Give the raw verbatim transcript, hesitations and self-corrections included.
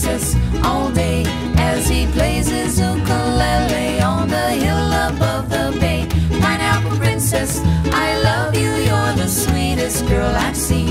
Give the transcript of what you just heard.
princess all day as he plays his ukulele on the hill above the bay. Pineapple princess, I love you, you're the sweetest girl I've seen.